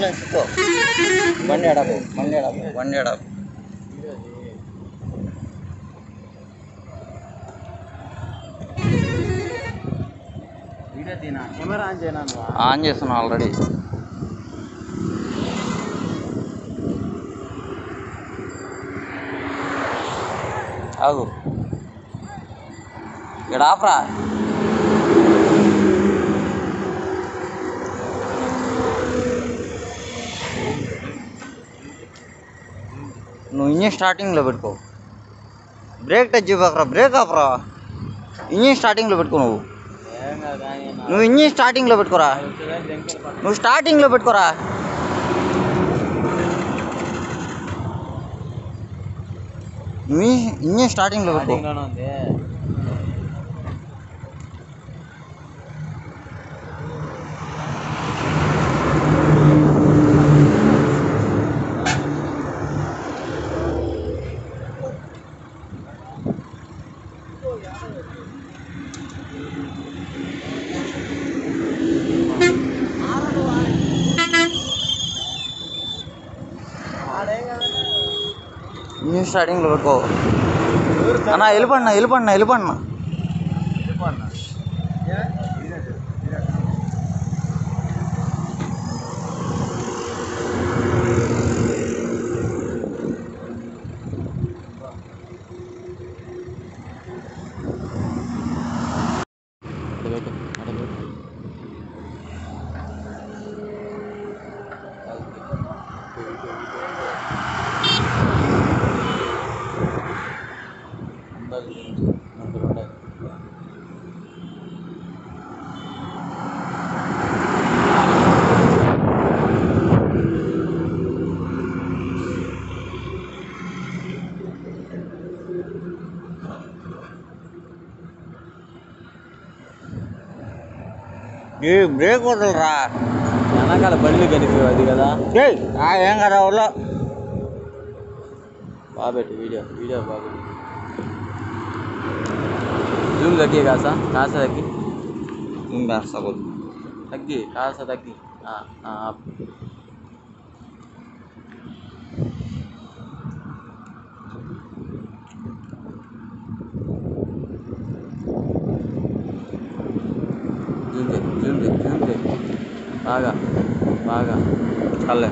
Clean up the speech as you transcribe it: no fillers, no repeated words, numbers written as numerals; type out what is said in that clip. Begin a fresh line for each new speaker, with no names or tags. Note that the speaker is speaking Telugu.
అంబులెన్స్ ఇక్కో బండి ఎడకు బండి ఎడకు
కెమెరా ఆన్ చేయనా?
ఆన్ చేస్తున్నా ఆల్రెడీ. ఆగు ఇక్కడ ఆపరా. నువ్వు ఇంజిన్ స్టార్టింగ్లో పెట్టుకో. బ్రేక్ టచ్ ఇవ్వకరా, బ్రేక్ ఆపరా. ఇంజిన్ స్టార్టింగ్లో పెట్టుకో. నువ్వు ఇంజిన్ స్టార్టింగ్లో పెట్టుకోరా. నువ్వు స్టార్టింగ్లో పెట్టుకోరా. మీ ఇంజిన్ స్టార్టింగ్లో పెట్టుకో. ఇంజిన్ స్టార్టింగ్లో పెట్టుకో అన్నా. వెళ్ళిపడినా బ్రేక్ వదలరా.
వెనకాల బండ్లు కనిపించవు అది కదా.
ఏం కదా ఊళ్ళో
బాబెట్టు వీడియో బాబెట్టు. జూమ్ తగ్గి కాసా తగ్గి తగ్గి కాసా తగ్గి. జూమ్ బాగా
చాలే.